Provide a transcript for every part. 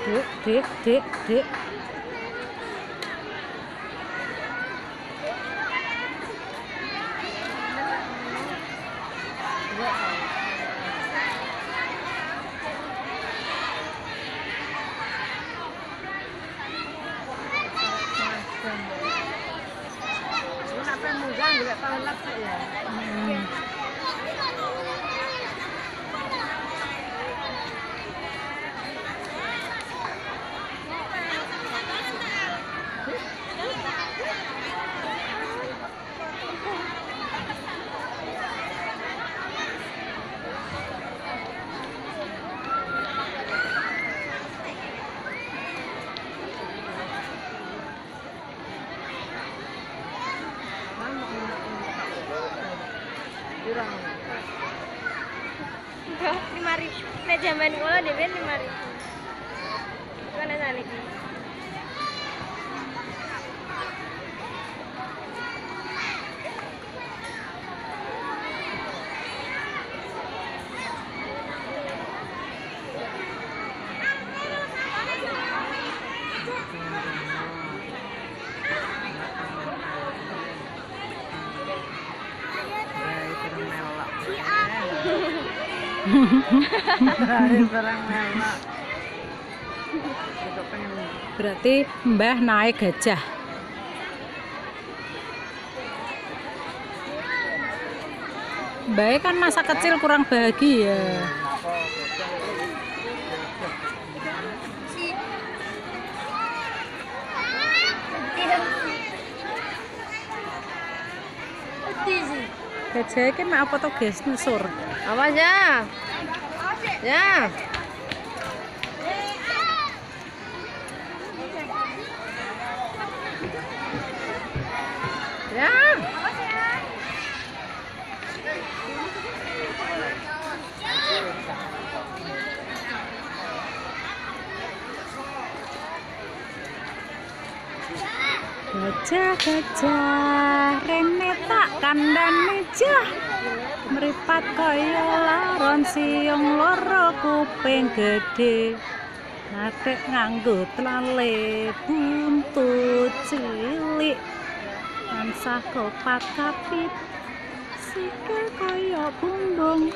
Dek. Enggak, 5.000. Nek jaman kula dhewe 5.000. Kan saniki. Berarti Mbah naik gajah. Mbah kan masa kecil kurang bahagia. Gajah kan apa tuh guys, nusur. Awas ya. Ya. Ya. Gajah rene tak kandhane jah mripat kaya laron siung loro kuping gedhe natek nganggo tlale buntut cilik tansah kopat kapit sikil kaya bumbung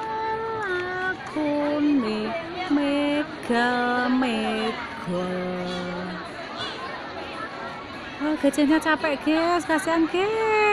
melakune mega. Oh, gajahnya capek guys, kasihan guys.